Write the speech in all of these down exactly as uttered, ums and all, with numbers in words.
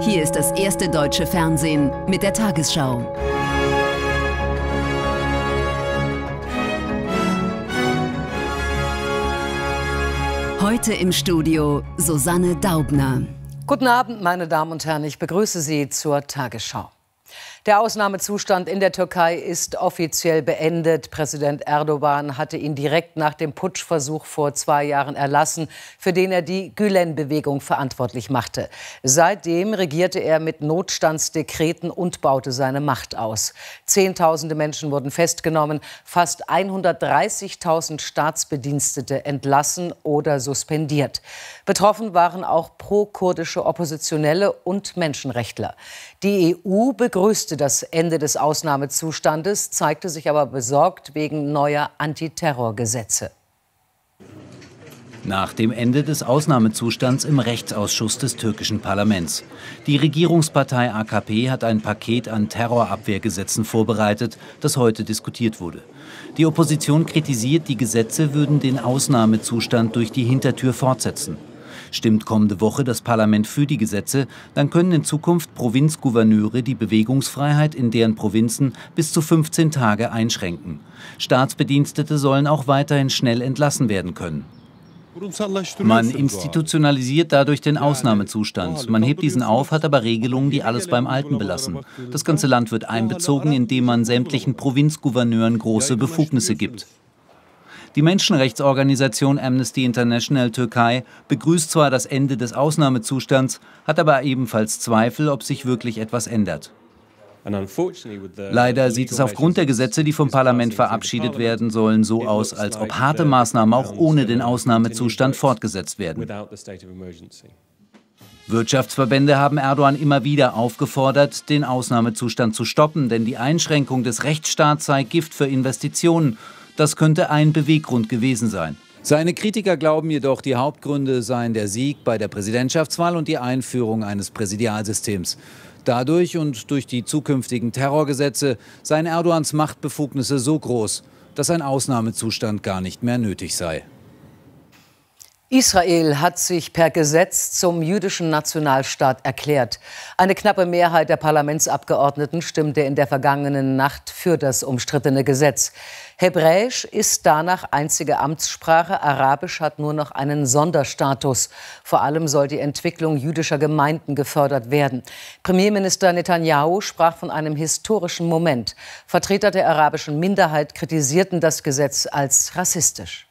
Hier ist das erste deutsche Fernsehen mit der Tagesschau. Heute im Studio Susanne Daubner. Guten Abend, meine Damen und Herren. Ich begrüße Sie zur Tagesschau. Der Ausnahmezustand in der Türkei ist offiziell beendet. Präsident Erdogan hatte ihn direkt nach dem Putschversuch vor zwei Jahren erlassen, für den er die Gülen-Bewegung verantwortlich machte. Seitdem regierte er mit Notstandsdekreten und baute seine Macht aus. Zehntausende Menschen wurden festgenommen, fast hundertdreißigtausend Staatsbedienstete entlassen oder suspendiert. Betroffen waren auch pro-kurdische Oppositionelle und Menschenrechtler. Die E U begrüßte das Ende des Ausnahmezustandes, zeigte sich aber besorgt wegen neuer Antiterrorgesetze. Nach dem Ende des Ausnahmezustands im Rechtsausschuss des türkischen Parlaments. Die Regierungspartei A K P hat ein Paket an Terrorabwehrgesetzen vorbereitet, das heute diskutiert wurde. Die Opposition kritisiert, die Gesetze würden den Ausnahmezustand durch die Hintertür fortsetzen. Stimmt kommende Woche das Parlament für die Gesetze, dann können in Zukunft Provinzgouverneure die Bewegungsfreiheit in deren Provinzen bis zu fünfzehn Tage einschränken. Staatsbedienstete sollen auch weiterhin schnell entlassen werden können. Man institutionalisiert dadurch den Ausnahmezustand. Man hebt diesen auf, hat aber Regelungen, die alles beim Alten belassen. Das ganze Land wird einbezogen, indem man sämtlichen Provinzgouverneuren große Befugnisse gibt. Die Menschenrechtsorganisation Amnesty International Türkei begrüßt zwar das Ende des Ausnahmezustands, hat aber ebenfalls Zweifel, ob sich wirklich etwas ändert. Leider sieht es aufgrund der Gesetze, die vom Parlament verabschiedet werden sollen, so aus, als ob harte Maßnahmen auch ohne den Ausnahmezustand fortgesetzt werden. Wirtschaftsverbände haben Erdogan immer wieder aufgefordert, den Ausnahmezustand zu stoppen, denn die Einschränkung des Rechtsstaats sei Gift für Investitionen. Das könnte ein Beweggrund gewesen sein. Seine Kritiker glauben jedoch, die Hauptgründe seien der Sieg bei der Präsidentschaftswahl und die Einführung eines Präsidialsystems. Dadurch und durch die zukünftigen Terrorgesetze seien Erdogans Machtbefugnisse so groß, dass ein Ausnahmezustand gar nicht mehr nötig sei. Israel hat sich per Gesetz zum jüdischen Nationalstaat erklärt. Eine knappe Mehrheit der Parlamentsabgeordneten stimmte in der vergangenen Nacht für das umstrittene Gesetz. Hebräisch ist danach einzige Amtssprache, Arabisch hat nur noch einen Sonderstatus. Vor allem soll die Entwicklung jüdischer Gemeinden gefördert werden. Premierminister Netanyahu sprach von einem historischen Moment. Vertreter der arabischen Minderheit kritisierten das Gesetz als rassistisch.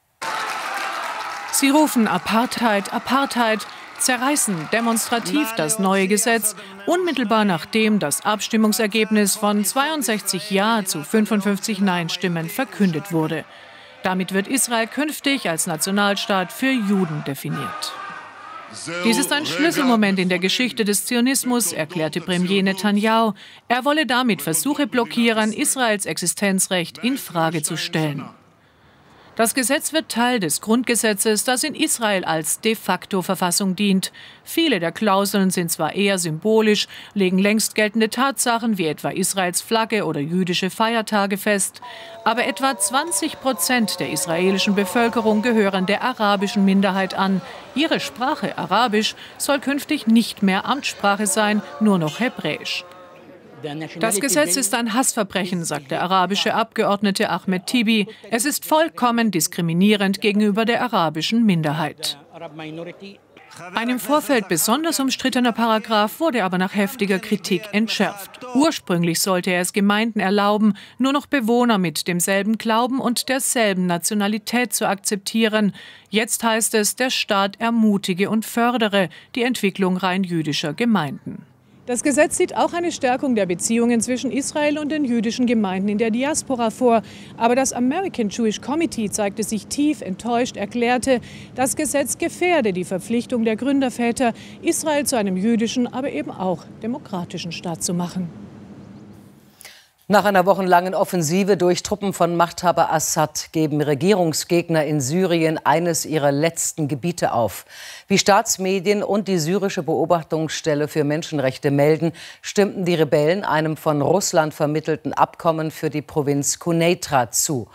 Sie rufen Apartheid, Apartheid, zerreißen demonstrativ das neue Gesetz, unmittelbar nachdem das Abstimmungsergebnis von zweiundsechzig Ja zu fünfundfünfzig Nein-Stimmen verkündet wurde. Damit wird Israel künftig als Nationalstaat für Juden definiert. Dies ist ein Schlüsselmoment in der Geschichte des Zionismus, erklärte Premier Netanyahu. Er wolle damit Versuche blockieren, Israels Existenzrecht in Frage zu stellen. Das Gesetz wird Teil des Grundgesetzes, das in Israel als de facto Verfassung dient. Viele der Klauseln sind zwar eher symbolisch, legen längst geltende Tatsachen wie etwa Israels Flagge oder jüdische Feiertage fest. Aber etwa zwanzig Prozent der israelischen Bevölkerung gehören der arabischen Minderheit an. Ihre Sprache, Arabisch, soll künftig nicht mehr Amtssprache sein, nur noch Hebräisch. Das Gesetz ist ein Hassverbrechen, sagt der arabische Abgeordnete Ahmed Tibi. Es ist vollkommen diskriminierend gegenüber der arabischen Minderheit. Ein im Vorfeld besonders umstrittener Paragraph wurde aber nach heftiger Kritik entschärft. Ursprünglich sollte er es Gemeinden erlauben, nur noch Bewohner mit demselben Glauben und derselben Nationalität zu akzeptieren. Jetzt heißt es, der Staat ermutige und fördere die Entwicklung rein jüdischer Gemeinden. Das Gesetz sieht auch eine Stärkung der Beziehungen zwischen Israel und den jüdischen Gemeinden in der Diaspora vor. Aber das American Jewish Committee zeigte sich tief enttäuscht, erklärte, das Gesetz gefährde die Verpflichtung der Gründerväter, Israel zu einem jüdischen, aber eben auch demokratischen Staat zu machen. Nach einer wochenlangen Offensive durch Truppen von Machthaber Assad geben Regierungsgegner in Syrien eines ihrer letzten Gebiete auf. Wie Staatsmedien und die syrische Beobachtungsstelle für Menschenrechte melden, stimmten die Rebellen einem von Russland vermittelten Abkommen für die Provinz Quneitra zu.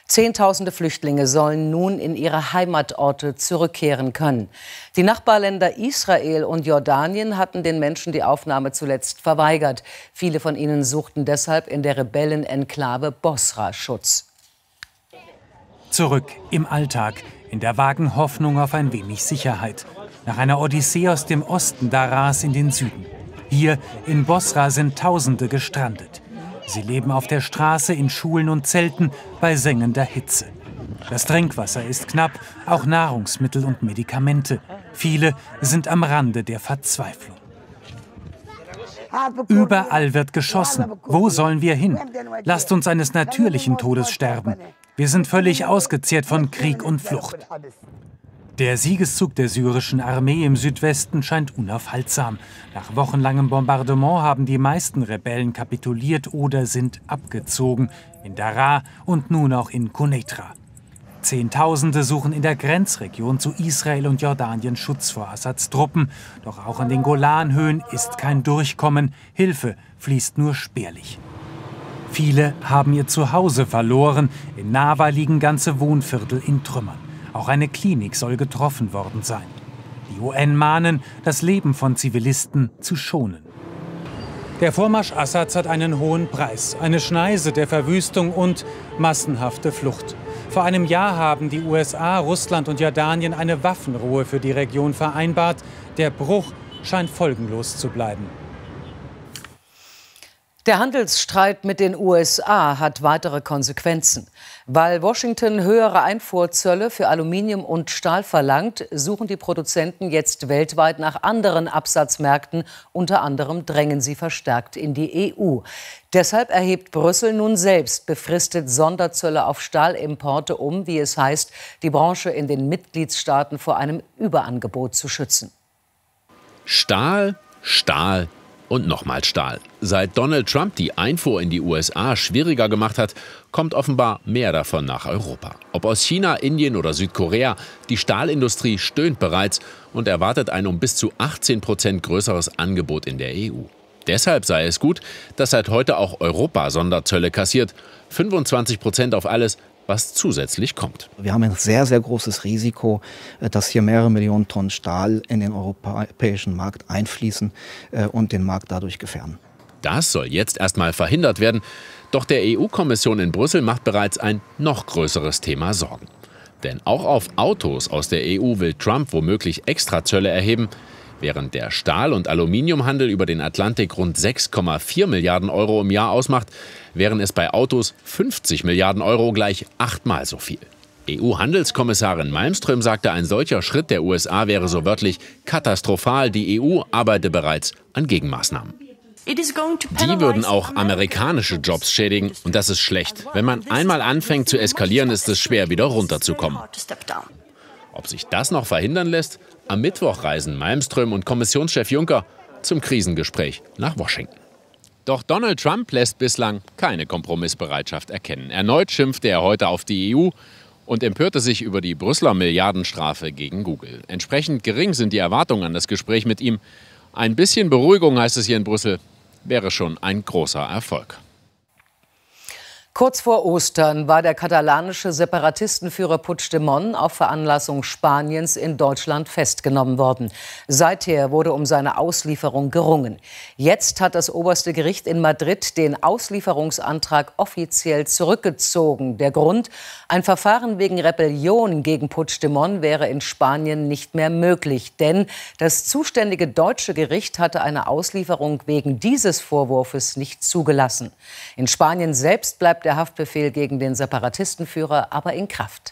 Zehntausende Flüchtlinge sollen nun in ihre Heimatorte zurückkehren können. Die Nachbarländer Israel und Jordanien hatten den Menschen die Aufnahme zuletzt verweigert. Viele von ihnen suchten deshalb in der Rebellenenklave Bosra Schutz. Zurück im Alltag, in der vagen Hoffnung auf ein wenig Sicherheit. Nach einer Odyssee aus dem Osten Darras in den Süden. Hier in Bosra sind Tausende gestrandet. Sie leben auf der Straße, in Schulen und Zelten bei sengender Hitze. Das Trinkwasser ist knapp, auch Nahrungsmittel und Medikamente. Viele sind am Rande der Verzweiflung. Überall wird geschossen. Wo sollen wir hin? Lasst uns eines natürlichen Todes sterben. Wir sind völlig ausgezehrt von Krieg und Flucht. Der Siegeszug der syrischen Armee im Südwesten scheint unaufhaltsam. Nach wochenlangem Bombardement haben die meisten Rebellen kapituliert oder sind abgezogen. In Daraa und nun auch in Quneitra. Zehntausende suchen in der Grenzregion zu Israel und Jordanien Schutz vor Assads Truppen. Doch auch an den Golanhöhen ist kein Durchkommen. Hilfe fließt nur spärlich. Viele haben ihr Zuhause verloren. In Nawa liegen ganze Wohnviertel in Trümmern. Auch eine Klinik soll getroffen worden sein. Die U N mahnen, das Leben von Zivilisten zu schonen. Der Vormarsch Assads hat einen hohen Preis. Eine Schneise der Verwüstung und massenhafte Flucht. Vor einem Jahr haben die U S A, Russland und Jordanien eine Waffenruhe für die Region vereinbart. Der Bruch scheint folgenlos zu bleiben. Der Handelsstreit mit den U S A hat weitere Konsequenzen. Weil Washington höhere Einfuhrzölle für Aluminium und Stahl verlangt, suchen die Produzenten jetzt weltweit nach anderen Absatzmärkten. Unter anderem drängen sie verstärkt in die E U. Deshalb erhebt Brüssel nun selbst befristet Sonderzölle auf Stahlimporte, um, wie es heißt, die Branche in den Mitgliedstaaten vor einem Überangebot zu schützen. Stahl, Stahl und nochmal Stahl. Seit Donald Trump die Einfuhr in die U S A schwieriger gemacht hat, kommt offenbar mehr davon nach Europa. Ob aus China, Indien oder Südkorea, die Stahlindustrie stöhnt bereits und erwartet ein um bis zu achtzehn Prozent größeres Angebot in der E U. Deshalb sei es gut, dass seit heute auch Europa Sonderzölle kassiert. fünfundzwanzig Prozent auf alles, was zusätzlich kommt. Wir haben ein sehr, sehr großes Risiko, dass hier mehrere Millionen Tonnen Stahl in den europäischen Markt einfließen und den Markt dadurch gefährden. Das soll jetzt erstmal verhindert werden. Doch der E U-Kommission in Brüssel macht bereits ein noch größeres Thema Sorgen. Denn auch auf Autos aus der E U will Trump womöglich Extrazölle erheben. Während der Stahl- und Aluminiumhandel über den Atlantik rund sechs Komma vier Milliarden Euro im Jahr ausmacht, wären es bei Autos fünfzig Milliarden Euro, gleich achtmal so viel. E U-Handelskommissarin Malmström sagte, ein solcher Schritt der U S A wäre so wörtlich katastrophal. Die E U arbeite bereits an Gegenmaßnahmen. Die würden auch amerikanische Jobs schädigen und das ist schlecht. Wenn man einmal anfängt zu eskalieren, ist es schwer, wieder runterzukommen. Ob sich das noch verhindern lässt? Am Mittwoch reisen Malmström und Kommissionschef Juncker zum Krisengespräch nach Washington. Doch Donald Trump lässt bislang keine Kompromissbereitschaft erkennen. Erneut schimpfte er heute auf die E U und empörte sich über die Brüsseler Milliardenstrafe gegen Google. Entsprechend gering sind die Erwartungen an das Gespräch mit ihm. Ein bisschen Beruhigung, heißt es hier in Brüssel, wäre schon ein großer Erfolg. Kurz vor Ostern war der katalanische Separatistenführer Puigdemont auf Veranlassung Spaniens in Deutschland festgenommen worden. Seither wurde um seine Auslieferung gerungen. Jetzt hat das oberste Gericht in Madrid den Auslieferungsantrag offiziell zurückgezogen. Der Grund: ein Verfahren wegen Rebellion gegen Puigdemont wäre in Spanien nicht mehr möglich. Denn das zuständige deutsche Gericht hatte eine Auslieferung wegen dieses Vorwurfs nicht zugelassen. In Spanien selbst bleibt der Haftbefehl gegen den Separatistenführer aber in Kraft.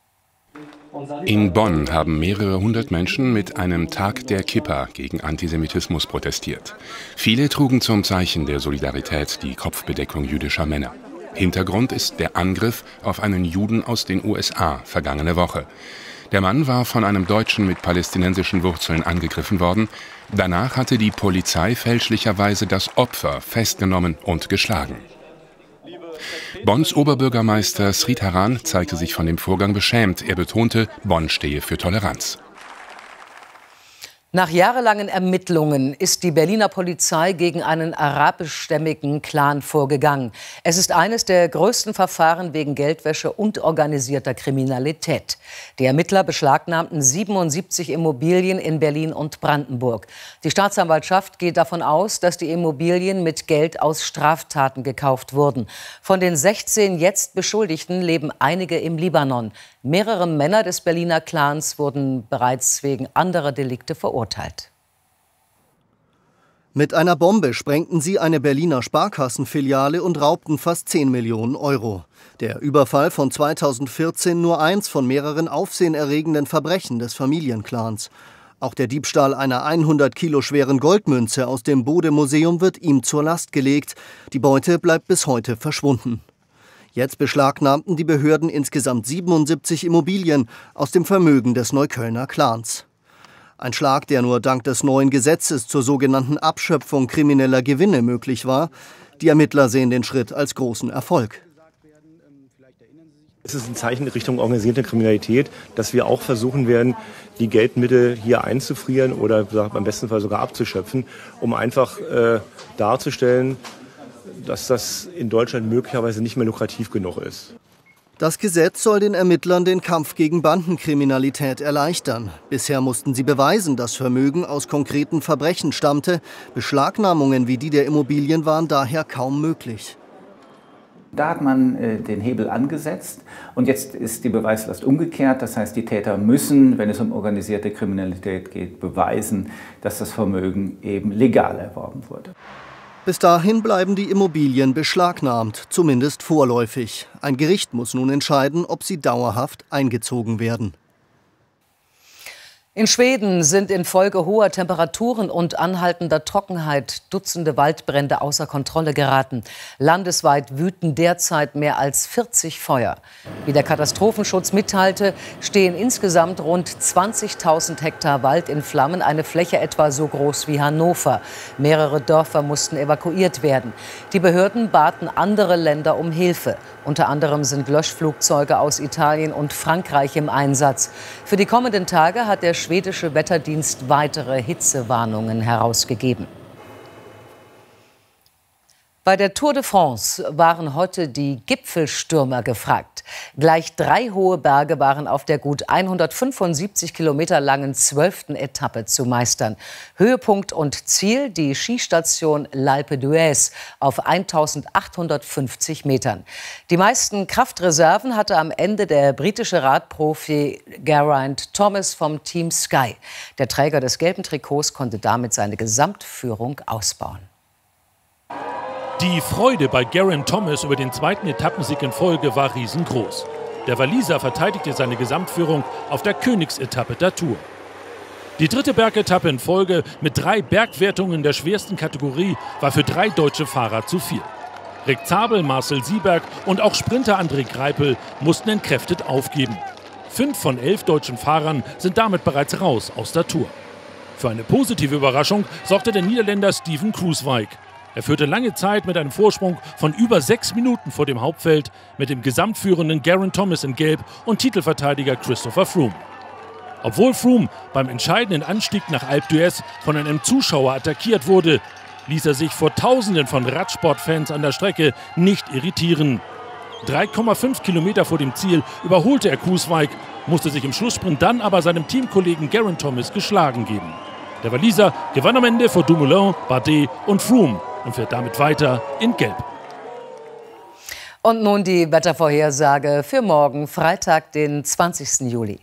In Bonn haben mehrere hundert Menschen mit einem Tag der Kippa gegen Antisemitismus protestiert. Viele trugen zum Zeichen der Solidarität die Kopfbedeckung jüdischer Männer. Hintergrund ist der Angriff auf einen Juden aus den U S A vergangene Woche. Der Mann war von einem Deutschen mit palästinensischen Wurzeln angegriffen worden. Danach hatte die Polizei fälschlicherweise das Opfer festgenommen und geschlagen. Bonns Oberbürgermeister Sridharan zeigte sich von dem Vorgang beschämt. Er betonte, Bonn stehe für Toleranz. Nach jahrelangen Ermittlungen ist die Berliner Polizei gegen einen arabischstämmigen Clan vorgegangen. Es ist eines der größten Verfahren wegen Geldwäsche und organisierter Kriminalität. Die Ermittler beschlagnahmten siebenundsiebzig Immobilien in Berlin und Brandenburg. Die Staatsanwaltschaft geht davon aus, dass die Immobilien mit Geld aus Straftaten gekauft wurden. Von den sechzehn jetzt Beschuldigten leben einige im Libanon. Mehrere Männer des Berliner Clans wurden bereits wegen anderer Delikte verurteilt. Mit einer Bombe sprengten sie eine Berliner Sparkassenfiliale und raubten fast zehn Millionen Euro. Der Überfall von zweitausendvierzehn nur eins von mehreren aufsehenerregenden Verbrechen des Familienclans. Auch der Diebstahl einer hundert Kilo schweren Goldmünze aus dem Bode-Museum wird ihm zur Last gelegt. Die Beute bleibt bis heute verschwunden. Jetzt beschlagnahmten die Behörden insgesamt siebenundsiebzig Immobilien aus dem Vermögen des Neuköllner Clans. Ein Schlag, der nur dank des neuen Gesetzes zur sogenannten Abschöpfung krimineller Gewinne möglich war. Die Ermittler sehen den Schritt als großen Erfolg. Es ist ein Zeichen in Richtung organisierte Kriminalität, dass wir auch versuchen werden, die Geldmittel hier einzufrieren oder beim besten Fall sogar abzuschöpfen, um einfach äh, darzustellen, dass das in Deutschland möglicherweise nicht mehr lukrativ genug ist. Das Gesetz soll den Ermittlern den Kampf gegen Bandenkriminalität erleichtern. Bisher mussten sie beweisen, dass Vermögen aus konkreten Verbrechen stammte. Beschlagnahmungen wie die der Immobilien waren daher kaum möglich. Da hat man äh, den Hebel angesetzt und jetzt ist die Beweislast umgekehrt. Das heißt, die Täter müssen, wenn es um organisierte Kriminalität geht, beweisen, dass das Vermögen eben legal erworben wurde. Bis dahin bleiben die Immobilien beschlagnahmt, zumindest vorläufig. Ein Gericht muss nun entscheiden, ob sie dauerhaft eingezogen werden. In Schweden sind infolge hoher Temperaturen und anhaltender Trockenheit Dutzende Waldbrände außer Kontrolle geraten. Landesweit wüten derzeit mehr als vierzig Feuer. Wie der Katastrophenschutz mitteilte, stehen insgesamt rund zwanzigtausend Hektar Wald in Flammen, eine Fläche etwa so groß wie Hannover. Mehrere Dörfer mussten evakuiert werden. Die Behörden baten andere Länder um Hilfe. Unter anderem sind Löschflugzeuge aus Italien und Frankreich im Einsatz. Für die kommenden Tage hat der schwedische Wetterdienst weitere Hitzewarnungen herausgegeben. Bei der Tour de France waren heute die Gipfelstürmer gefragt. Gleich drei hohe Berge waren auf der gut hundertfünfundsiebzig Kilometer langen zwölften Etappe zu meistern. Höhepunkt und Ziel die Skistation L'Alpe d'Huez auf eintausendachthundertfünfzig Metern. Die meisten Kraftreserven hatte am Ende der britische Radprofi Geraint Thomas vom Team Sky. Der Träger des gelben Trikots konnte damit seine Gesamtführung ausbauen. Die Freude bei Geraint Thomas über den zweiten Etappensieg in Folge war riesengroß. Der Waliser verteidigte seine Gesamtführung auf der Königsetappe der Tour. Die dritte Bergetappe in Folge mit drei Bergwertungen der schwersten Kategorie war für drei deutsche Fahrer zu viel. Rick Zabel, Marcel Sieberg und auch Sprinter André Greipel mussten entkräftet aufgeben. Fünf von elf deutschen Fahrern sind damit bereits raus aus der Tour. Für eine positive Überraschung sorgte der Niederländer Steven Kruijswijk. Er führte lange Zeit mit einem Vorsprung von über sechs Minuten vor dem Hauptfeld mit dem gesamtführenden Geraint Thomas in Gelb und Titelverteidiger Christopher Froome. Obwohl Froome beim entscheidenden Anstieg nach Alpe d'Huez von einem Zuschauer attackiert wurde, ließ er sich vor Tausenden von Radsportfans an der Strecke nicht irritieren. drei Komma fünf Kilometer vor dem Ziel überholte er Kruijswijk, musste sich im Schlusssprint dann aber seinem Teamkollegen Geraint Thomas geschlagen geben. Der Waliser gewann am Ende vor Dumoulin, Bardet und Froome und fährt damit weiter in Gelb. Und nun die Wettervorhersage für morgen, Freitag, den zwanzigsten Juli.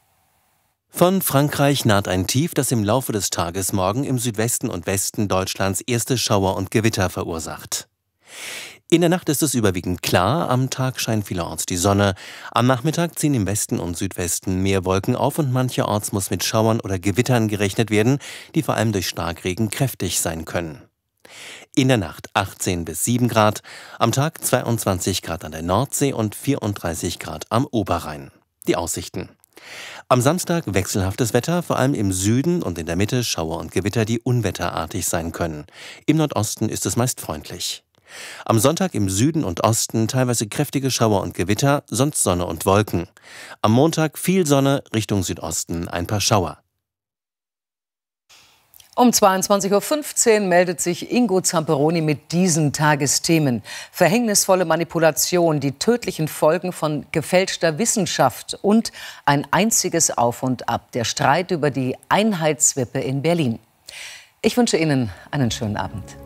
Von Frankreich naht ein Tief, das im Laufe des Tages morgen im Südwesten und Westen Deutschlands erste Schauer und Gewitter verursacht. In der Nacht ist es überwiegend klar, am Tag scheint vielerorts die Sonne. Am Nachmittag ziehen im Westen und Südwesten mehr Wolken auf und mancherorts muss mit Schauern oder Gewittern gerechnet werden, die vor allem durch Starkregen kräftig sein können. In der Nacht achtzehn bis sieben Grad, am Tag zweiundzwanzig Grad an der Nordsee und vierunddreißig Grad am Oberrhein. Die Aussichten. Am Samstag wechselhaftes Wetter, vor allem im Süden und in der Mitte Schauer und Gewitter, die unwetterartig sein können. Im Nordosten ist es meist freundlich. Am Sonntag im Süden und Osten teilweise kräftige Schauer und Gewitter, sonst Sonne und Wolken. Am Montag viel Sonne, Richtung Südosten ein paar Schauer. Um zweiundzwanzig Uhr fünfzehn meldet sich Ingo Zamperoni mit diesen Tagesthemen. Verhängnisvolle Manipulation, die tödlichen Folgen von gefälschter Wissenschaft und ein einziges Auf und Ab. Der Streit über die Einheitswippe in Berlin. Ich wünsche Ihnen einen schönen Abend.